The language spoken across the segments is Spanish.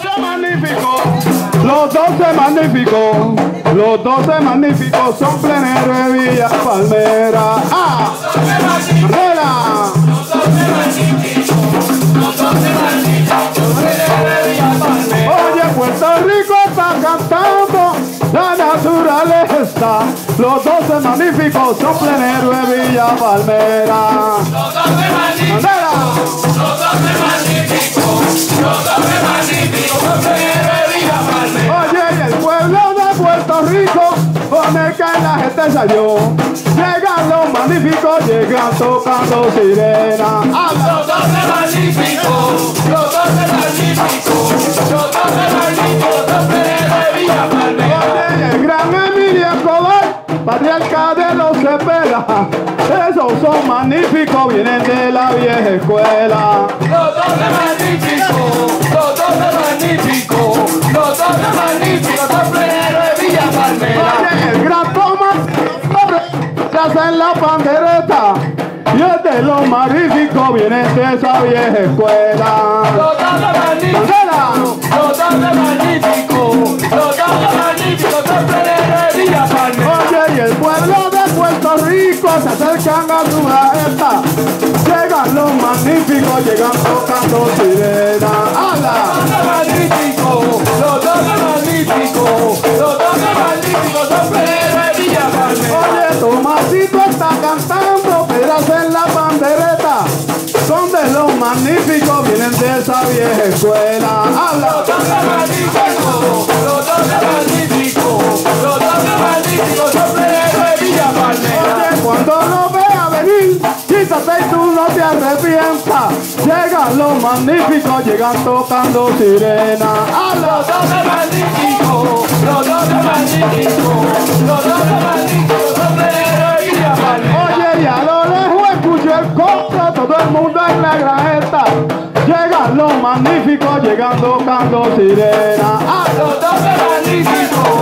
Los 12 magníficos son pleneros de Villa Palmera. ¡Ah! ¡Mandela! Los 12 magníficos son pleneros de Villa Palmera. Oye, Puerto Rico está cantando la naturaleza. Los 12 magníficos son pleneros de Villa Palmera. Los 12 magníficos son pleneros de Villa Palmera. Oye, y el pueblo de Puerto Rico, donde que la gente salió, llegan los magníficos, llegan tocando sirena. Los 12 magníficos son pleneros de Villa Palmera. Oye, y el gran Emilio Escobar, patriarca de los Cepeda, esos son magníficos, vienen de la vieja escuela. Los 12 magníficos son pleneros de Villa Palmera. Oye, el gran Tomás se hace en la pandereta, y es de los magníficos, vienen de esa vieja escuela. Los 12 magníficos son pleneros de Villa Palmera. Oye, y el pueblo de Puerto Rico se acercan a su majestad, llegan los magníficos, llegan tocando sirena. ¡Hala! Los 12 magníficos son pleneros de Villa Palmera. Oye, Tomasito está cantando, pedras en la pandereta, son de los magníficos, vienen de esa vieja escuela. ¡Hala! Los 12 magníficos son pleneros de Villa Palmera. Oye, cuando lo vea venir, quítate y tú no te arrepientas, llegan los magníficos, llegan tocando sirena. ¡Hala! Los 12 magníficos son pleneros de Villa Palmera. Oye, y a lo lejos escucho el coro, todo el mundo en la granjeta, llegan los magníficos, llegan tocando sirena. ¡Ah! Los 12 magníficos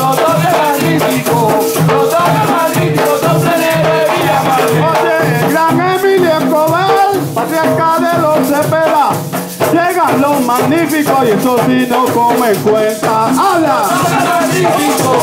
son pleneros de Villa Palmera. Oye, el gran Emilio Escobar, patriarca de los Cepeda, llegan los magníficos y eso sí no comen cuenta. ¡Hala! Los 12 magníficos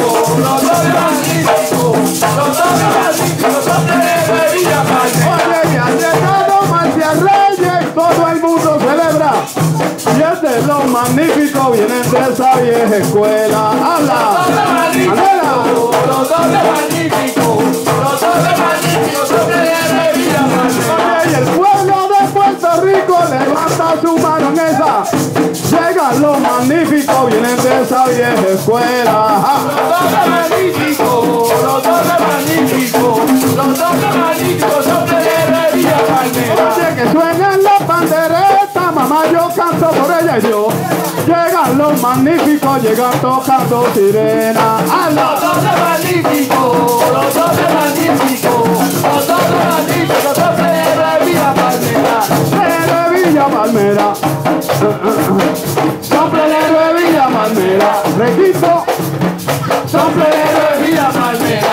son pleneros de Villa Palmera. Oye, que han llegado Marcial Reyes y todo el mundo celebra, y es de los magníficos, vienen de esa vieja escuela. ¡Hala! ¡Mandela! Los 12 magníficos son pleneros de Villa Palmera. Oye, y el pueblo de Puerto Rico levanta su mano en esa, llegan los magníficos, vienen de esa vieja escuela. Los 12 magníficos son pleneros de Villa Palmera. Oye, que suenan las panderetas, mamá, yo canto por ella y yo, llegan los magníficos, llegan tocando sirena. ¡Hala! Los 12 magníficos son pleneros de Villa Palmera. De Villa Palmera, son pleneros de Villa Palmera, requito, Son pleneros de Villa Palmera.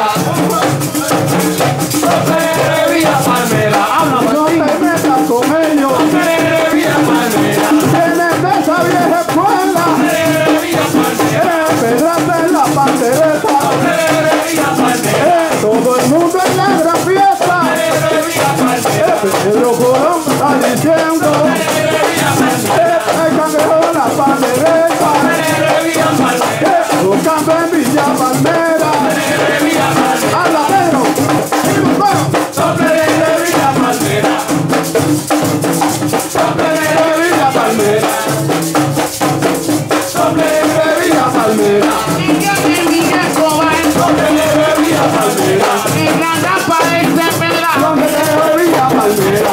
Son pleneros de Villa Palmera. Habla no por ti. te metas con ellos, Son pleneros de Villa Palmera. vienen de esa vieja escuela, Pleneros de Villa Palmera. pedraste en la pandereta, Pleneros de Villa Palmera. todo el mundo en la gran fiesta, Pleneros de Villa Palmera. Pedro Colón está diciendo, Pleneros de Villa Palmera. el cangrejo en la pandereta, Pleneros de Villa Palmera. tocando en Villa Palmera. Pleneros de Villa Palmera. ¡Hala, Pedro! ¡Vamos! Son pleneros de Villa Palmera. Son pleneros de Villa Palmera. Son pleneros de Villa Palmera. Son pleneros de Villa Palmera. Son pleneros de Villa Palmera.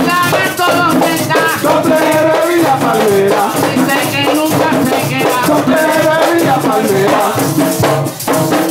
Son pleneros de Villa Palmera. Son pleneros de Villa Palmera.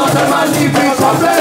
somos el magnífico